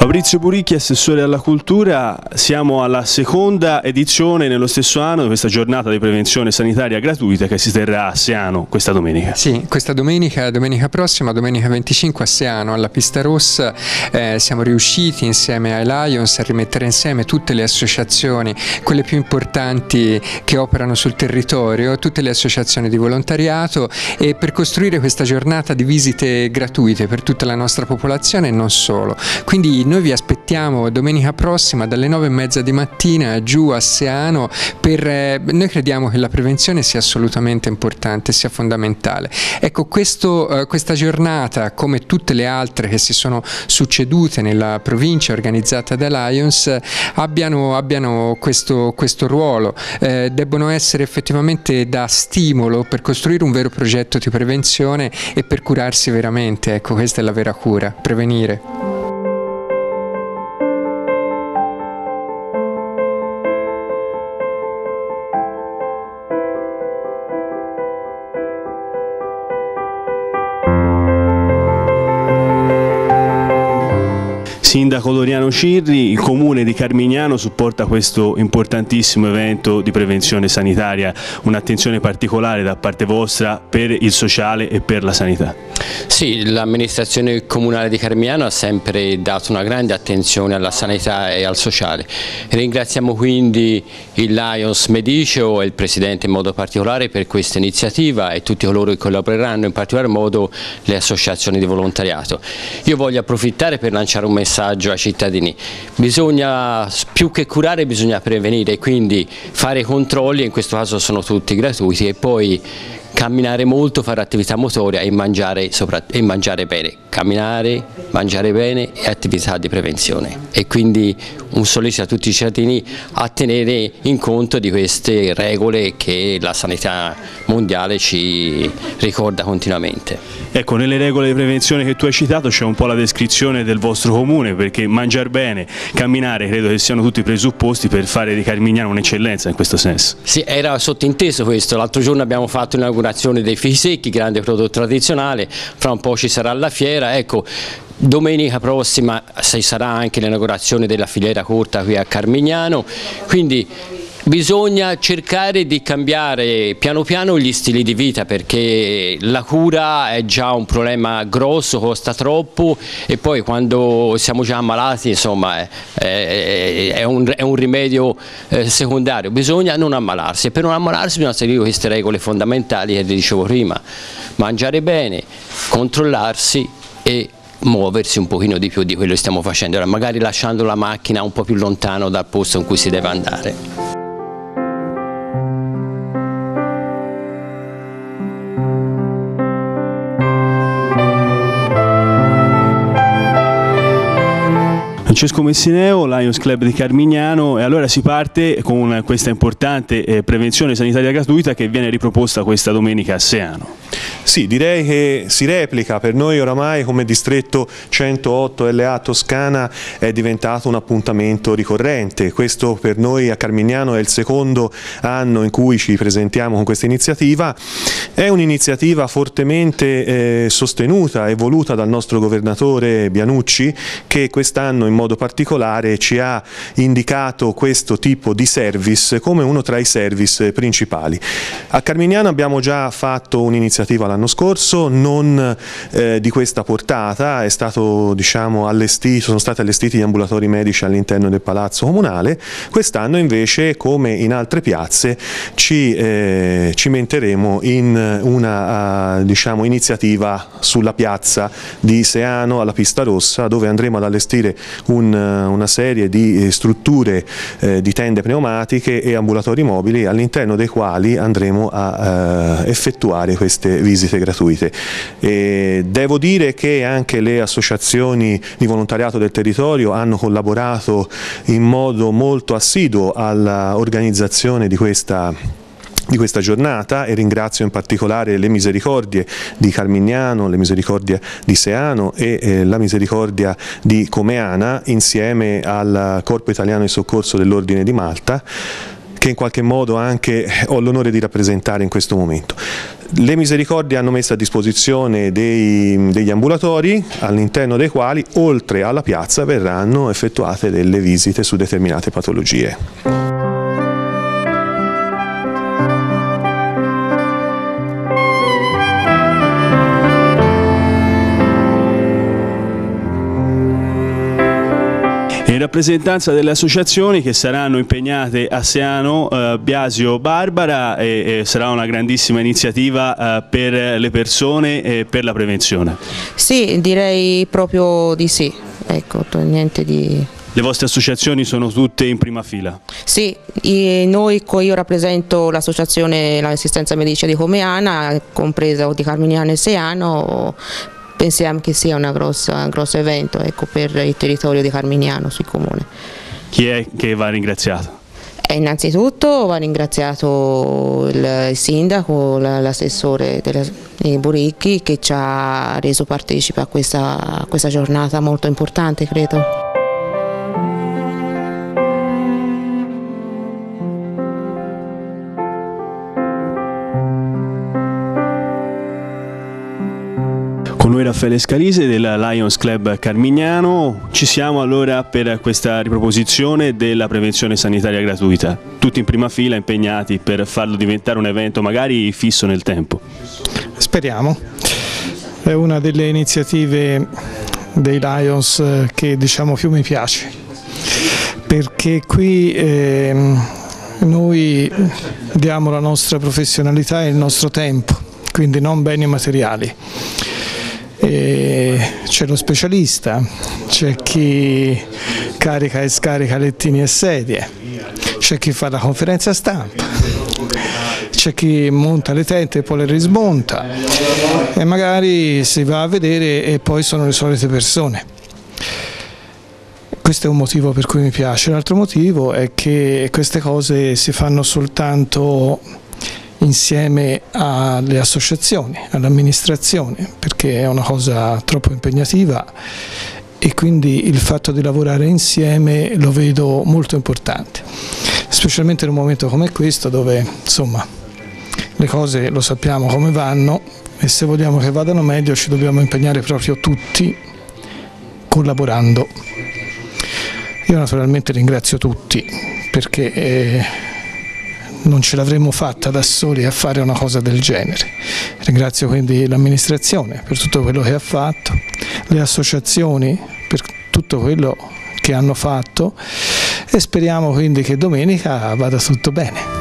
Fabrizio Buricchi, assessore alla cultura, siamo alla seconda edizione nello stesso anno di questa giornata di prevenzione sanitaria gratuita che si terrà a Seano questa domenica. Sì, questa domenica prossima, domenica 25 a Seano, alla Pista Rossa, siamo riusciti insieme ai Lions a rimettere insieme tutte le associazioni, quelle più importanti che operano sul territorio, tutte le associazioni di volontariato, e per costruire questa giornata di visite gratuite per tutta la nostra popolazione e non solo. Quindi noi vi aspettiamo domenica prossima dalle 9:30 di mattina giù a Seano. Noi crediamo che la prevenzione sia assolutamente importante, sia fondamentale. Ecco, questa giornata, come tutte le altre che si sono succedute nella provincia organizzata da Lions, abbiano questo ruolo, debbono essere effettivamente da stimolo per costruire un vero progetto di prevenzione e per curarsi veramente. Ecco, questa è la vera cura, prevenire. Sindaco Doriano Cirri, il comune di Carmignano supporta questo importantissimo evento di prevenzione sanitaria, un'attenzione particolare da parte vostra per il sociale e per la sanità. Sì, l'amministrazione comunale di Carmignano ha sempre dato una grande attenzione alla sanità e al sociale. Ringraziamo quindi il Lions Mediceo e il Presidente in modo particolare per questa iniziativa e tutti coloro che collaboreranno, in particolar modo le associazioni di volontariato. Io voglio approfittare per lanciare un messaggio ai cittadini: bisogna, più che curare, bisogna prevenire, quindi fare controlli, in questo caso sono tutti gratuiti, e poi camminare molto, fare attività motoria e mangiare bene. Camminare, mangiare bene e attività di prevenzione. E quindi un sollecito a tutti i cittadini a tenere in conto di queste regole che la sanità mondiale ci ricorda continuamente. Ecco, nelle regole di prevenzione che tu hai citato c'è un po' la descrizione del vostro comune, perché mangiare bene, camminare, credo che siano tutti i presupposti per fare di Carmignano un'eccellenza in questo senso. Sì, era sottinteso questo. L'altro giorno abbiamo fatto l'inaugurazione dei fichi secchi, grande prodotto tradizionale, fra un po' ci sarà la fiera. Ecco, domenica prossima ci sarà anche l'inaugurazione della filiera corta qui a Carmignano, quindi bisogna cercare di cambiare piano piano gli stili di vita, perché la cura è già un problema grosso, costa troppo, e poi quando siamo già ammalati, insomma, è un rimedio secondario. Bisogna non ammalarsi, e per non ammalarsi bisogna seguire queste regole fondamentali che vi dicevo prima: mangiare bene, controllarsi e muoversi un pochino di più di quello che stiamo facendo ora, magari lasciando la macchina un po' più lontano dal posto in cui si deve andare. Francesco Messineo, Lions Club di Carmignano, e allora si parte con questa importante prevenzione sanitaria gratuita che viene riproposta questa domenica a Seano. Sì, direi che si replica. Per noi oramai come distretto 108 LA Toscana è diventato un appuntamento ricorrente. Questo per noi a Carmignano è il secondo anno in cui ci presentiamo con questa iniziativa. È un'iniziativa fortemente sostenuta e voluta dal nostro governatore Bianucci, che quest'anno in modo particolare ci ha indicato questo tipo di service come uno tra i service principali. A Carmignano abbiamo già fatto un'iniziativa l'anno scorso, non di questa portata. È stato, sono stati allestiti gli ambulatori medici all'interno del palazzo comunale. Quest'anno invece, come in altre piazze, ci cimenteremo in una iniziativa sulla piazza di Seano alla Pista Rossa, dove andremo ad allestire una serie di strutture di tende pneumatiche e ambulatori mobili, all'interno dei quali andremo a effettuare queste visite gratuite. Devo dire che anche le associazioni di volontariato del territorio hanno collaborato in modo molto assiduo all'organizzazione di questa giornata, e ringrazio in particolare le Misericordie di Carmignano, le Misericordie di Seano e la Misericordia di Comeana, insieme al Corpo Italiano di Soccorso dell'Ordine di Malta, che in qualche modo anche ho l'onore di rappresentare in questo momento. Le Misericordie hanno messo a disposizione degli ambulatori all'interno dei quali, oltre alla piazza, verranno effettuate delle visite su determinate patologie. In rappresentanza delle associazioni che saranno impegnate a Seano, Biasio, Barbara, e sarà una grandissima iniziativa per le persone e per la prevenzione. Sì, direi proprio di sì, ecco, niente di... Le vostre associazioni sono tutte in prima fila? Sì, io rappresento l'associazione l'Assistenza Medicea di Comeana, compresa di Carmignano e Seano. Pensiamo che sia un grosso evento, ecco, per il territorio di Carmignano sul comune. Chi è che va ringraziato? Innanzitutto va ringraziato il sindaco, l'assessore Buricchi, che ci ha reso partecipe a questa giornata molto importante, credo. Con noi Raffaele Scalise della Lions Club Carmignano. Ci siamo allora per questa riproposizione della prevenzione sanitaria gratuita, tutti in prima fila impegnati per farlo diventare un evento magari fisso nel tempo. Speriamo, è una delle iniziative dei Lions che diciamo più mi piace, perché qui noi diamo la nostra professionalità e il nostro tempo, quindi non beni materiali. C'è lo specialista, c'è chi carica e scarica lettini e sedie, c'è chi fa la conferenza stampa, c'è chi monta le tente e poi le rismonta e magari si va a vedere e poi sono le solite persone. Questo è un motivo per cui mi piace. L'altro motivo è che queste cose si fanno soltanto insieme alle associazioni, all'amministrazione, perché è una cosa troppo impegnativa e quindi il fatto di lavorare insieme lo vedo molto importante, specialmente in un momento come questo dove insomma le cose lo sappiamo come vanno e se vogliamo che vadano meglio ci dobbiamo impegnare proprio tutti collaborando. Io naturalmente ringrazio tutti perché non ce l'avremmo fatta da soli a fare una cosa del genere. Ringrazio quindi l'amministrazione per tutto quello che ha fatto, le associazioni per tutto quello che hanno fatto e speriamo quindi che domenica vada tutto bene.